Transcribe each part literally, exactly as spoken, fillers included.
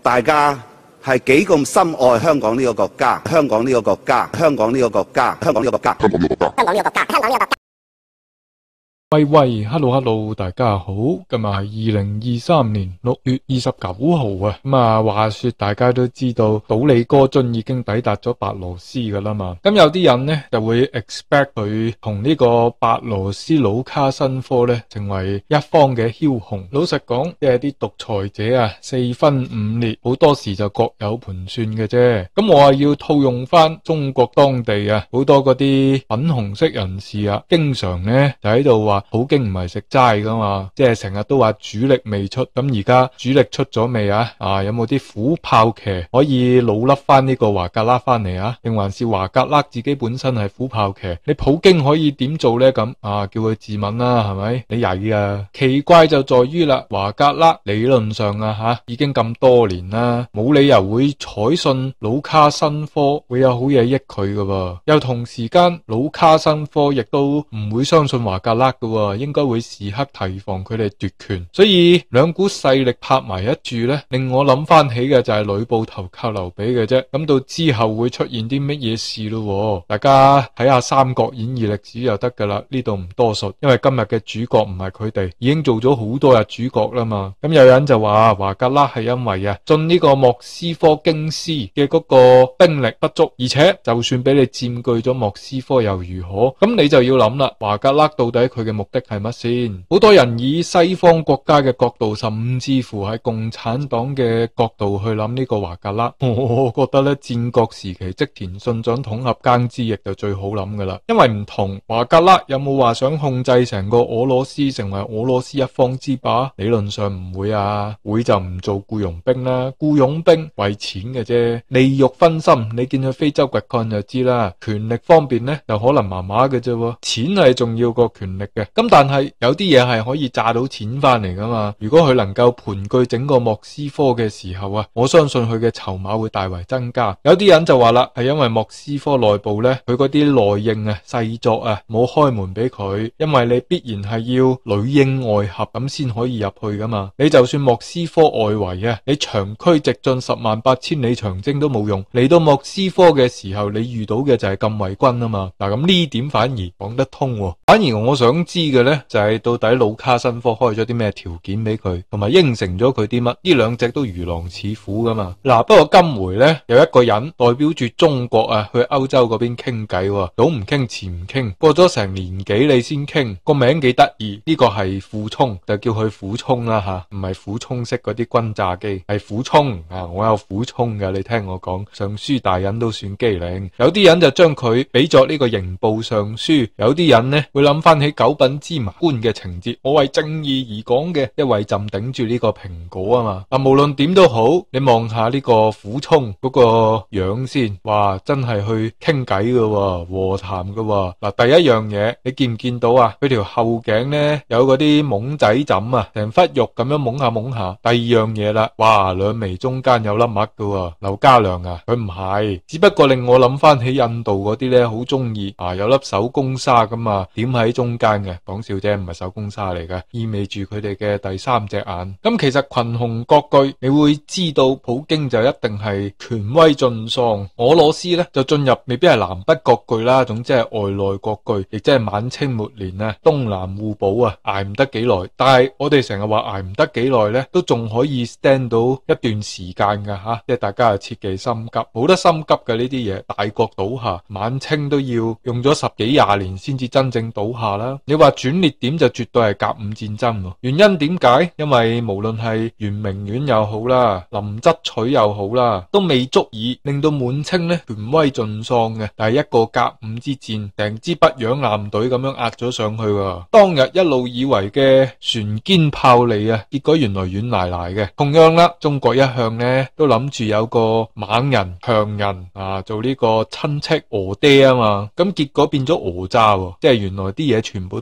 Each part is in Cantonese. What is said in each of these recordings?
大家係幾咁深愛香港呢個國家，香港呢個國家，香港呢個國家，香港呢個國家，香港呢個國家，香港呢個國家，香港呢個國家。 喂喂 ，hello hello，大家好，今日係二零二三年六月二十九號啊。咁啊，話說大家都知道，島里哥津已經抵達咗白羅斯噶啦嘛。咁有啲人呢就會 expect 佢同呢個白羅斯盧卡申科呢成為一方嘅梟雄。老實講，即係啲獨裁者啊，四分五裂，好多時就各有盤算嘅啫。咁我啊要套用翻中國當地啊，好多嗰啲粉紅色人士啊，經常呢就喺度話。普京唔係食齋噶嘛，即係成日都話主力未出，咁而家主力出咗未啊？啊，有冇啲虎豹騎可以老笠翻呢個華格拉翻嚟啊？定還是華格拉自己本身係虎豹騎？你普京可以點做呢？咁啊，叫佢自刎啦，係咪？你曳啊！奇怪就在於啦，華格拉理論上啊吓，已經咁多年啦，冇理由會採信盧卡申科會有好嘢益佢噶噃，又同時間盧卡申科亦都唔會相信華格拉噶。應該會時刻提防佢哋奪權，所以兩股勢力拍埋一住呢，令我諗翻起嘅就係呂布投靠劉備嘅啫。咁到之後會出現啲乜嘢事咯？大家睇下《三國演義》歷史就得噶啦，呢度唔多述，因為今日嘅主角唔係佢哋，已經做咗好多日主角啦嘛。咁有人就話華格拉係因為啊進呢個莫斯科京師嘅嗰個兵力不足，而且就算俾你佔據咗莫斯科又如何？咁你就要諗啦，華格拉到底佢嘅目的係乜先？好多人以西方國家嘅角度，甚至乎喺共產黨嘅角度去諗呢個華格拉。我覺得咧，戰國時期織田信長統合耕之役就最好諗噶啦，因為唔同華格拉有冇話想控制成個俄羅斯成為俄羅斯一方之霸？理論上唔會啊，會就唔做僱傭兵啦，僱傭兵為錢嘅啫，利欲熏心。你見佢非洲掘礦就知啦，權力方面呢，就可能麻麻嘅啫，錢係重要過權力嘅。咁但係有啲嘢係可以榨到錢翻嚟噶嘛，如果佢能夠盤踞整個莫斯科嘅時候啊，我相信佢嘅籌碼會大為增加。有啲人就話啦，係因為莫斯科內部呢，佢嗰啲內應啊細作啊冇開門俾佢，因為你必然係要裏應外合咁先可以入去噶嘛。你就算莫斯科外圍啊，你長驅直進十萬八千里長征都冇用，嚟到莫斯科嘅時候你遇到嘅就係禁衛軍啊嘛。嗱，咁呢點反而講得通喎。反而我想知嘅呢，就係到底盧卡申科開咗啲咩條件俾佢，同埋應承咗佢啲乜？呢兩隻都如狼似虎噶嘛。嗱，不過今回呢，有一個人代表住中國啊去歐洲嗰邊傾偈，早唔傾遲唔傾，過咗成年幾你先傾，個名幾得意，呢個係傅聰，就叫佢傅聰啦吓，唔係傅聰式嗰啲轟炸機，係傅聰啊，我有傅聰噶，你聽我講，尚書大人都算機靈。有啲人就將佢比作呢個刑部尚書，有啲人呢會諗翻起九品芝麻官嘅情節，我為正義而講嘅，一位朕頂住呢個蘋果啊嘛。嗱，無論點都好，你望下呢個傅聰嗰個樣先，哇，真係去傾偈噶，和談噶。嗱，第一樣嘢，你見唔見到啊？佢條後頸呢有嗰啲懵仔枕啊，成忽肉咁樣懵下懵下。第二樣嘢啦，哇，兩眉中間有粒癦噶。劉家良啊，佢唔係，只不過令我諗翻起印度嗰啲呢，好中意啊，有粒手工沙咁啊，點喺中間嘅，講笑啫，唔係手工沙嚟嘅，意味住佢哋嘅第三隻眼。咁其實群雄割據，你會知道普京就一定係權威盡喪，俄羅斯呢就進入未必係南北割據啦，總之係外內割據，亦即係晚清末年啊，東南互保啊，挨唔得幾耐。但係我哋成日話挨唔得幾耐呢，都仲可以 stand 到一段時間噶吓，即係大家係切忌心急，冇得心急嘅呢啲嘢。大國倒下，晚清都要用咗十幾廿年先至真正倒下啦。你話轉捩點就絕對係甲午戰爭，原因點解？因為無論係圓明園又好啦，林則徐又好啦，都未足以令到滿清呢權威盡喪嘅。但係一個甲午之戰，成支北洋艦隊咁樣壓咗上去喎。當日一路以為嘅船堅炮利啊，結果原來軟賴賴嘅。同樣啦，中國一向呢都諗住有個猛人強人啊，做呢個親戚俄爹啊嘛，咁結果變咗訛詐喎，即係原來啲嘢全部都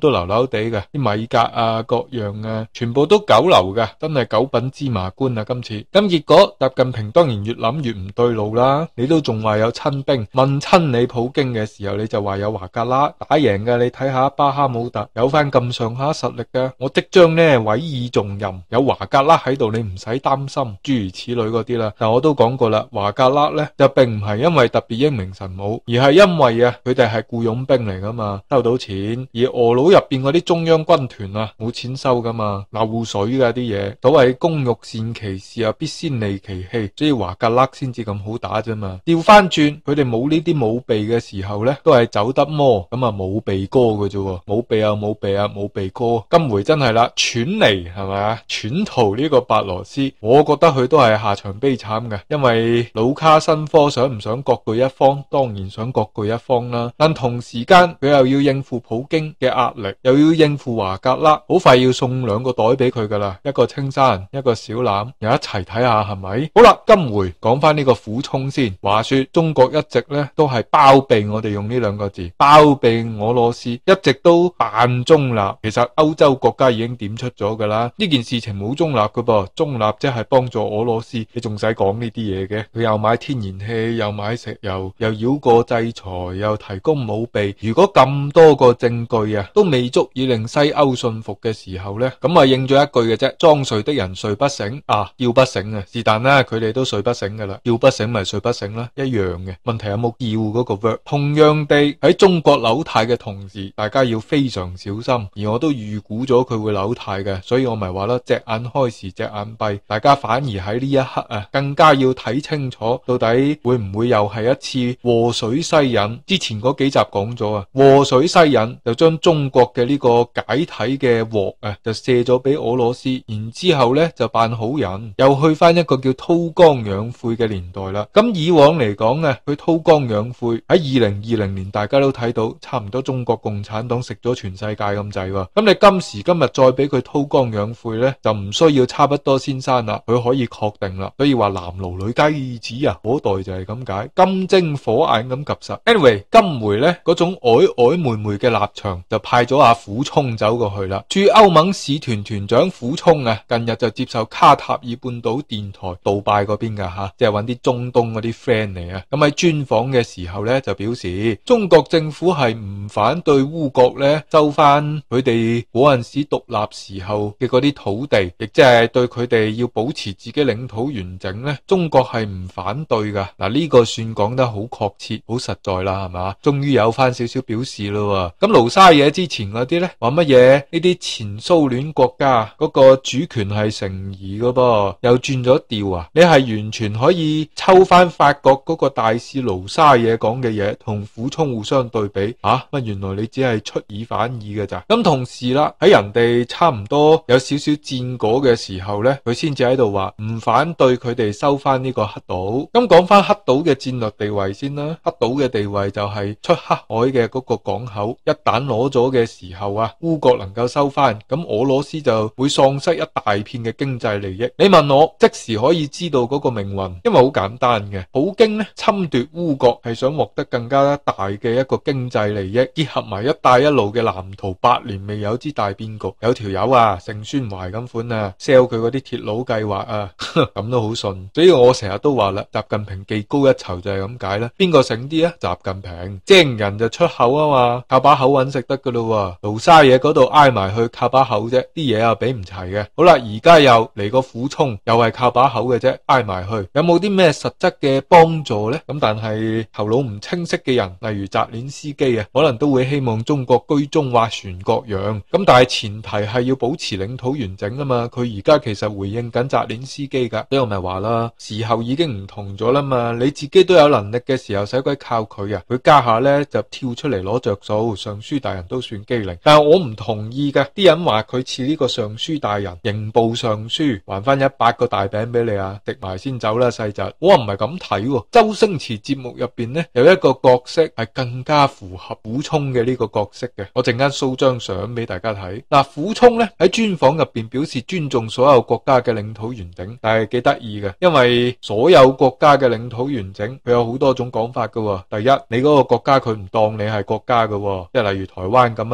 都流流地嘅，啲米格啊各樣啊全部都九流嘅，真係九品芝麻官啊今次。咁結果習近平當然越諗越唔對路啦，你都仲話有親兵，問親你普京嘅時候你就話有華格拉打贏嘅，你睇下巴哈姆特有翻咁上下實力嘅，我即將呢委以重任，有華格拉喺度你唔使擔心，諸如此類嗰啲啦。但我都講過啦，華格拉呢就並唔係因為特別英明神武，而係因為啊佢哋係僱傭兵嚟噶嘛，收到錢，而俄佬入邊嗰啲中央軍團啊冇錢收噶嘛，漏水噶啲嘢，所謂工欲善其事啊必先利其器，所以華格拉先至咁好打啫嘛。調翻轉佢哋冇呢啲武備嘅時候呢，都係走得摩咁啊冇鼻哥嘅啫，冇鼻啊冇鼻啊冇鼻哥。今回真係啦，竄嚟係咪，竄逃呢個白羅斯，我覺得佢都係下場悲慘嘅，因為盧卡申科想唔想割據一方，當然想割據一方啦，但同時間佢又要應付普京嘅壓力，又要應付華格拉，好快要送兩個袋俾佢噶啦，一個青山，一個小欖，又一齊睇下係咪？好啦，今回講翻呢個苦衷先。話說中國一直咧都係包庇，我哋用呢兩個字，包庇俄羅斯，一直都扮中立。其實歐洲國家已經點出咗噶啦，呢件事情冇中立噶噃，中立即係幫助俄羅斯，你仲使講呢啲嘢嘅？佢又買天然氣，又買石油，又繞過制裁，又提供武備。如果咁多個證據啊，都未足以令西歐信服嘅時候呢，咁啊應咗一句嘅啫，裝睡的人睡不醒啊，叫不醒啊，是但啦，佢哋都睡不醒噶啦，叫不醒咪睡不醒啦，一樣嘅。問題有冇叫嗰個 verb？ 同樣地喺中國扭軚嘅同時，大家要非常小心，而我都預估咗佢會扭軚嘅，所以我咪話啦，隻眼開時隻眼閉，大家反而喺呢一刻啊，更加要睇清楚，到底會唔會又係一次禍水西引？之前嗰幾集講咗啊，禍水西引就將中國嘅呢個解體嘅鑊啊，就卸咗俾俄羅斯，然之後咧就扮好人，又去翻一個叫韜光養晦嘅年代啦。咁以往嚟講啊，佢韜光養晦喺二零二零年，大家都睇到差唔多中國共產黨食咗全世界咁滯喎。咁你今時今日再俾佢韜光養晦咧，就唔需要差不多先生啦，佢可以確定啦。所以話男奴女雞子啊，嗰代就係咁解，金睛火眼咁及實。Anyway， 今回咧嗰種曖曖昧昧嘅立場，就派咗阿苦衷走過去啦。駐歐盟使團團長苦衷啊，近日就接受卡塔爾半島電台杜拜嗰邊噶吓，即係揾啲中東嗰啲 friend 嚟啊。咁喺專訪嘅時候咧，就表示中國政府係唔反對烏國咧收翻佢哋嗰陣時獨立時候嘅嗰啲土地，亦即係對佢哋要保持自己領土完整咧，中國係唔反對噶。嗱，呢個算講得好確切好實在啦，係嘛？終於有翻少少表示咯。咁盧沙野之前嗰啲咧話乜嘢？呢啲前蘇聯國家嗰個主權係成疑噶噃，又轉咗調啊！你係完全可以抽翻法國嗰個大使盧沙野講嘅嘢，同苦衷互相對比啊！乜原來你只係出爾反爾嘅咋？咁同時啦，喺人哋差唔多有少少戰果嘅時候咧，佢先至喺度話唔反對佢哋收翻呢個黑島。咁講翻黑島嘅戰略地位先啦，黑島嘅地位就係出黑海嘅嗰個港口，一旦攞咗嘅時候啊，烏國能夠收翻，咁俄羅斯就會喪失一大片嘅經濟利益。你問我即時可以知道嗰個命運，因為好簡單嘅，普京呢侵奪烏國係想獲得更加大嘅一個經濟利益，結合埋一帶一路嘅藍圖百年未有之大變局，有條友啊盛宣懷咁款啊 sell 佢嗰啲鐵路計劃啊，咁都好順。所以我成日都話啦，習近平技高一籌就係咁解啦。邊個醒啲啊？習近平精人就出口啊嘛，靠把口揾食得噶咯。盧沙野嗰度挨埋去靠把口啫，啲嘢啊比唔齊嘅。好啦，而家又嚟個苦衷，又係靠把口嘅啫，挨埋去，有冇啲咩實質嘅幫助呢？咁但係頭腦唔清晰嘅人，例如澤連斯基啊，可能都會希望中國居中斡旋各樣。咁但係前提係要保持領土完整啊嘛。佢而家其實回應緊澤連斯基噶，所以我咪話啦，時候已經唔同咗啦嘛。你自己都有能力嘅時候，使鬼靠佢啊？佢家下呢就跳出嚟攞着數，尚書大人都算機靈。但係我唔同意嘅，啲人話佢似呢個尚書大人，刑部尚書，還翻一百個大餅俾你啊，食埋先走啦細侄。我話唔係咁睇喎，周星馳節目入邊呢，有一個角色係更加符合苦衷嘅呢個角色嘅，我陣間 show 張相俾大家睇。嗱，苦衷呢喺專訪入邊表示尊重所有國家嘅領土完整，但係幾得意嘅，因為所有國家嘅領土完整佢有好多種講法噶。第一，你嗰個國家佢唔當你係國家噶，即係例如台灣咁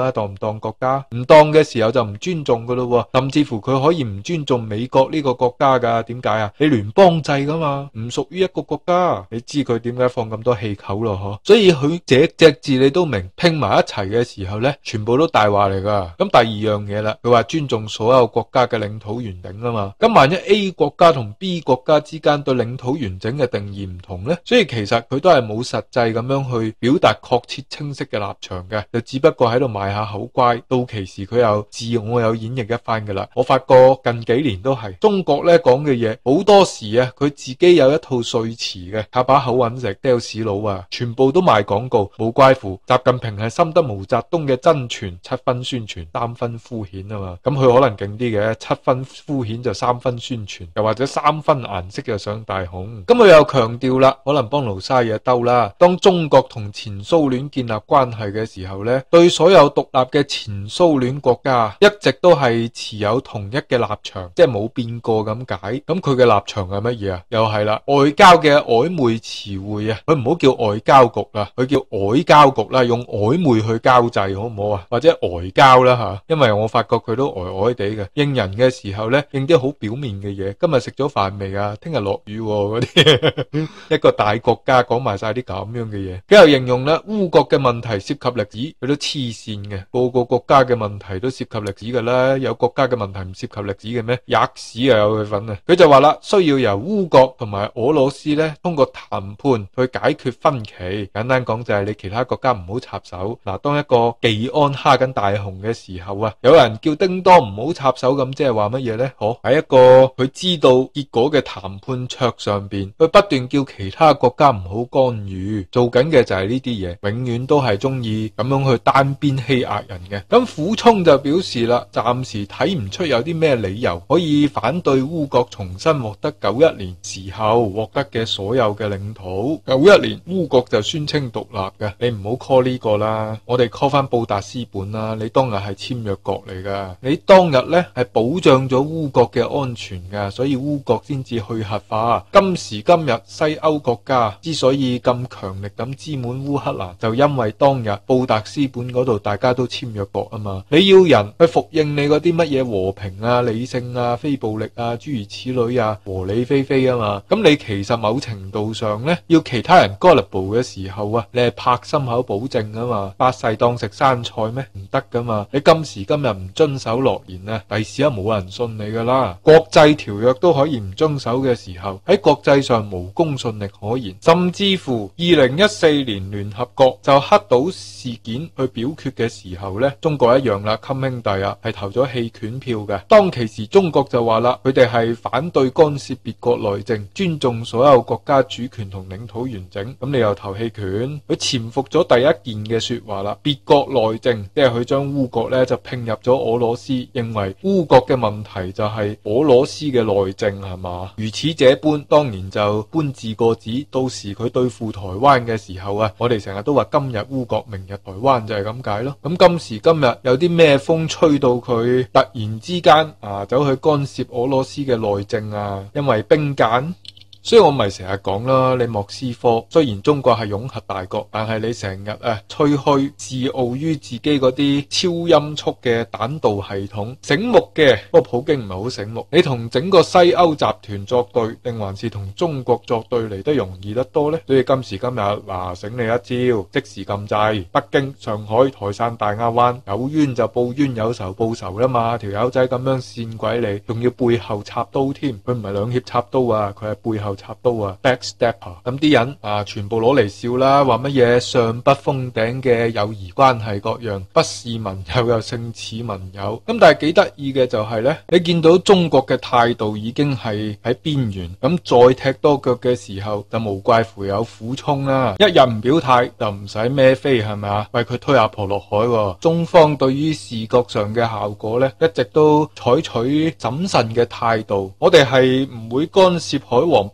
啊？當唔當國家？唔當嘅時候就唔尊重噶咯，甚至乎佢可以唔尊重美國呢個國家噶。點解啊？你聯邦制噶嘛，唔屬於一個國家。你知佢點解放咁多氣口咯？嗬，所以佢隻隻字你都明，拼埋一齊嘅時候呢，全部都大話嚟噶。咁第二樣嘢啦，佢話尊重所有國家嘅領土完整啊嘛。咁萬一 A 國家同 B 國家之間對領土完整嘅定義唔同呢，所以其實佢都係冇實際咁樣去表達確切清晰嘅立場嘅，就只不過喺度賣下口乖，到其時佢又自我有演繹一番噶啦。我發覺近幾年都係中國咧講嘅嘢，好多時啊佢自己有一套說辭嘅，靠把口揾食 sales 佬啊，全部都賣廣告，無怪乎習近平係深得毛澤東嘅真傳，七分宣傳三分敷衍啊嘛。咁佢可能勁啲嘅，七分敷衍就三分宣傳，又或者三分顏色就上大紅。咁佢又強調啦，可能幫盧沙野兜啦，當中國同前蘇聯建立關係嘅時候呢，對所有獨立嘅前蘇聯國家一直都係持有同一嘅立場，即係冇變過咁解。咁佢嘅立場係乜嘢啊？又係啦，外交嘅曖昧詞彙啊，佢唔好叫外交局啦，佢叫外交局啦，用曖昧去交際好唔好啊？或者外交啦吓，因為我發覺佢都呆呆地嘅，應人嘅時候呢，應啲好表面嘅嘢。今日食咗飯未啊？聽日落雨嗰啲，一個大國家講埋晒啲咁樣嘅嘢。佢又形容咧烏國嘅問題涉及歷史，佢都黐線嘅，個個國家嘅問題都涉及歷史噶啦，有國家嘅問題唔涉及歷史嘅咩？吔屎啊有佢份啊！佢就話啦，需要由烏國同埋俄羅斯咧通過談判去解決分歧。簡單講就係你其他國家唔好插手。嗱，當一個技安蝦緊大雄嘅時候啊，有人叫叮當唔好插手，咁即係話乜嘢呢？嗬，喺一個佢知道結果嘅談判桌上邊，佢不斷叫其他國家唔好干預，做緊嘅就係呢啲嘢，永遠都係中意咁樣去單邊欺壓人嘅。咁傅聰就表示啦，暫時睇唔出有啲咩理由可以反對烏國重新獲得九一年時候獲得嘅所有嘅領土。九一年烏國就宣稱獨立嘅，你唔好 call 呢個啦，我哋 call 翻布達斯本啦。你當日係簽約國嚟噶，你當日呢係保障咗烏國嘅安全噶，所以烏國先至去核化。今時今日西歐國家之所以咁強力咁支滿烏克蘭，就因為當日布達斯本嗰度大家都簽約國啊嘛。你要人去服應你嗰啲乜嘢和平啊、理性啊、非暴力啊諸如此類啊，和理非非啊嘛。咁你其實某程度上呢，要其他人 gullible 嘅時候啊，你係拍心口保證啊嘛，百世當食生菜咩？唔得噶嘛。你今時今日唔遵守諾言啊，第時啊冇人信你噶啦。國際條約都可以唔遵守嘅時候，喺國際上無公信力可言。甚至乎二零一四年聯合國就黑島事件去表決嘅時候呢，中國一樣啦，襟兄弟啊，係投咗棄權票嘅。當其時中國就話啦，佢哋係反對干涉別國內政，尊重所有國家主權同領土完整。咁你又投棄權，佢潛伏咗第一件嘅說話啦，別國內政，即係佢將烏國呢就拼入咗俄羅斯，認為烏國嘅問題就係俄羅斯嘅內政係嘛？如此這般，當年就搬字過紙，到時佢對付台灣嘅時候啊，我哋成日都話今日烏國，明日台灣就係咁解咯。咁今時今日有啲咩風吹到佢突然之間啊走去干涉俄羅斯嘅內政啊？因為兵諫。所以我咪成日講啦，你莫斯科雖然中國係擁核大國，但係你成日啊吹噓自傲於自己嗰啲超音速嘅彈道系統，醒目嘅，不過普京唔係好醒目。你同整個西歐集團作對，定還是同中國作對嚟得容易得多呢？所以今時今日嗱、啊，醒你一招，即時禁制北京、上海、台山、大亞灣，有冤就報冤，有仇報仇啦嘛。條友仔咁樣扇鬼你，仲要背後插刀添，佢唔係兩脅插刀啊，佢係背後插刀啊 ，backstabber。咁啲人啊，全部攞嚟笑啦，話乜嘢上不封頂嘅友誼關係各樣，不是盟友又勝似盟友。咁但係幾得意嘅就係呢，你見到中國嘅態度已經係喺邊緣，咁再踢多腳嘅時候，就無怪乎有苦衷啦。一日唔表態就唔使孭飛係咪啊？為佢推阿婆落海喎。中方對於視覺上嘅效果呢，一直都採取審慎嘅態度。我哋係唔會干涉海王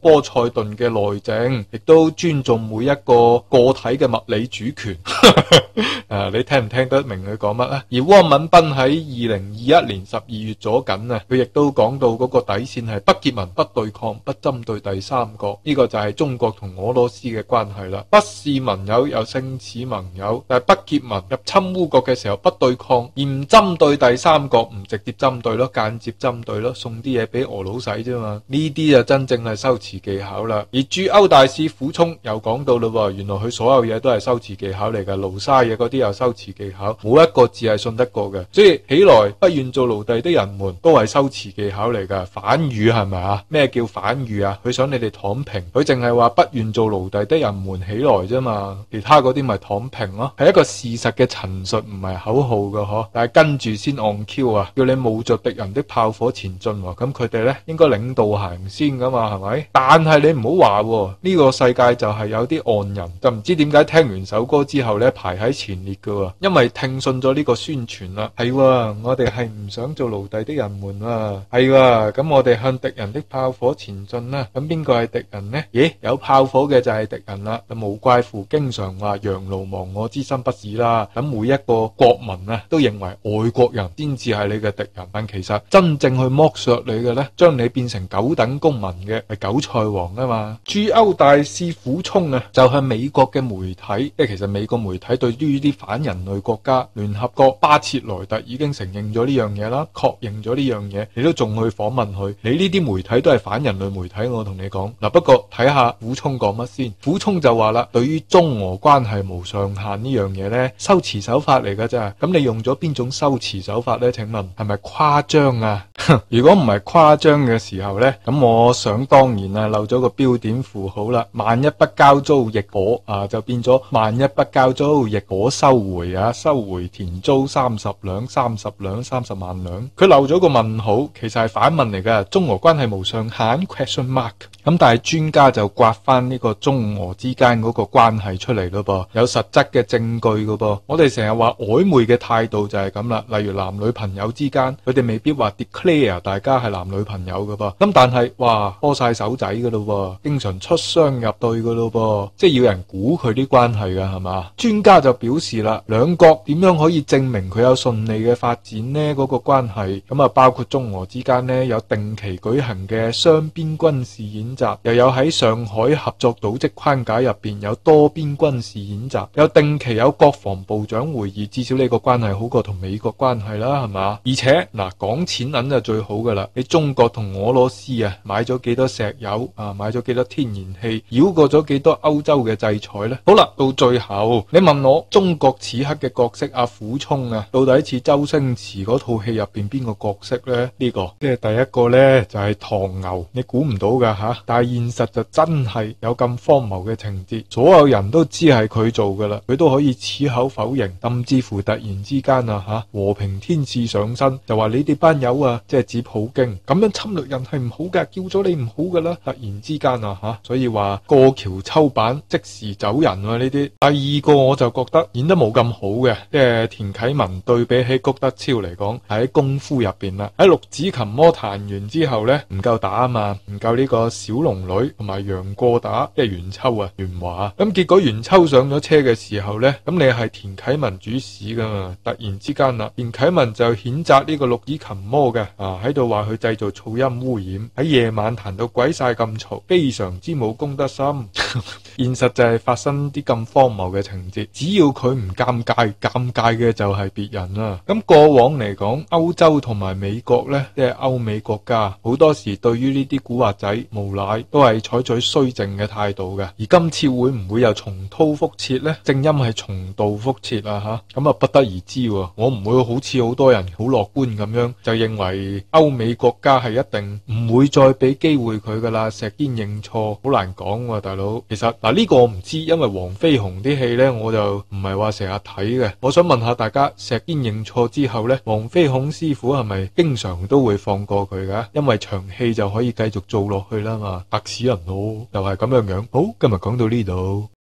波塞頓嘅內政，亦都尊重每一個個體嘅物理主權。啊，你聽唔聽得明佢講乜啊？而汪敏斌喺二零二一年十二月左緊啊，佢亦都講到嗰個底線係不結盟、不對抗、不針對第三國，呢、這個就係中國同俄羅斯嘅關係啦。不是盟友又勝似盟友，但係不結盟、入侵烏國嘅時候不對抗，而唔針對第三國，唔直接針對咯，間接針對咯，送啲嘢俾俄佬使啫嘛。呢啲就真正係修辭技巧啦。而駐歐大使傅聰又講到啦，原來佢所有嘢都係修辭技巧嚟㗎，盧沙嘢嗰啲又修辭技巧，冇一個字係信得過嘅。所以起來不願做奴隸的人們都係修辭技巧嚟㗎。反語係咪啊？咩叫反語啊？佢想你哋躺平，佢淨係話不願做奴隸的人們起來啫嘛，其他嗰啲咪躺平咯，係一個事實嘅陳述，唔係口號㗎嗬。但係跟住先按 Q 啊，叫你冒着敵人的炮火前進喎，咁佢哋咧應該領導行先㗎嘛，係咪？但係你唔好話呢個世界就係有啲戇人，就唔知點解聽完首歌之後咧排喺前列㗎喎，因為聽信咗呢個宣傳啦，係喎，我哋係唔想做奴隸的人們啊，係喎，咁我哋向敵人的炮火前進啦，咁邊個係敵人呢？咦，有炮火嘅就係敵人啦，咁無怪乎經常話洋奴亡我之心不死啦，咁每一個國民啊都認為外國人先至係你嘅敵人，但其實真正去剝削你嘅呢，將你變成九等公民嘅係韭菜王啊嘛。駐歐大使傅聰啊就向美國嘅媒體，即係其實美國媒體對於啲反人類國家，聯合國巴切萊特已經承認咗呢樣嘢啦，確認咗呢樣嘢，你都仲去訪問佢，你呢啲媒體都係反人類媒體，我同你講嗱。不過睇下傅聰講乜先，傅聰就話啦，對於中俄關係無上限呢樣嘢呢，修辭手法嚟噶咋，咁你用咗邊種修辭手法呢？請問係咪誇張啊？如果唔係誇張嘅時候呢，咁我想當然啊漏咗個標點符號啦，萬一不交租亦可啊，就變咗萬一不交租亦可收回啊，收回田租三十兩、三十兩、三十萬兩。佢漏咗個問號，其實係反問嚟噶，中俄關係無上限 question mark。咁但係專家就刮翻呢個中俄之間嗰個關係出嚟咯噃，有實質嘅證據噶噃。我哋成日話曖昧嘅態度就係咁啦，例如男女朋友之間，佢哋未必話 declare 大家係男女朋友噶噃，咁但係哇拖晒手仔噶咯，經常出雙入對噶咯噃，即係要人估佢啲關係噶係嘛？專家就表示啦，兩國點樣可以證明佢有順利嘅發展呢？嗰個關係咁啊，包括中俄之間呢有定期舉行嘅雙邊軍事演習，又有喺上海合作組織框架入邊有多邊軍事演習，有定期有國防部長會議，至少呢個關係好過同美國關係啦，係嘛？而且嗱，講錢銀就最好噶啦，你中國同俄羅斯啊買咗幾多石油啊，買咗幾多天然氣，繞過咗幾多歐洲嘅制裁呢？好啦，到最後你問我中國此刻嘅角色阿傅聰啊，到底似周星馳嗰套戲入邊邊個角色呢？呢、這個即係第一個呢，就係、是、唐牛，你估唔到噶吓，但係現實就真係有咁荒謬嘅情節，所有人都知係佢做噶啦，佢都可以矢口否認，甚至乎突然之間啊吓和平天使上身，就話你哋班友啊，即係指普京咁樣侵略人係唔好噶，叫咗你唔好噶啦，突然之間啊吓，所以話過橋抽板即時走人啊呢啲。第二個我就覺得演得冇咁好嘅，即係田啟文對比起谷德超嚟講，喺功夫入邊啦，喺六指琴魔彈完之後呢，唔夠打啊嘛，唔夠呢個小龍女同埋楊過打，即係袁秋啊袁華，咁結果袁秋上咗車嘅時候呢，咁你係田啟文主使噶嘛，突然之間啦，田啟文就譴責呢個六指琴魔嘅啊，喺度話佢製造噪音污染，喺夜晚彈到鬼晒咁嘈，非常之冇公德心。現實就係發生啲咁荒謬嘅情節，只要佢唔尷尬，尷尬嘅就係別人啦。咁過往嚟講，歐洲同埋美國呢，即係歐美國家，好多時對於呢啲古惑仔無賴都係採取綏靖嘅態度嘅。而今次會唔會又重蹈覆轍呢？正因係重蹈覆轍啊吓，咁啊不得而知。我唔會好似好多人好樂觀咁樣就認為歐美國家係一定唔會再俾機會佢噶啦，石堅認錯好難講喎，大佬。其實嗱呢個我唔知，因為黃飛鴻啲戲呢，我就唔係話成日睇嘅。我想問下大家，石堅認錯之後呢，黃飛鴻師傅係咪經常都會放過佢噶？因為場戲就可以繼續做落去啦嘛，嚇死人咯，就係咁樣樣。好，今日講到呢度。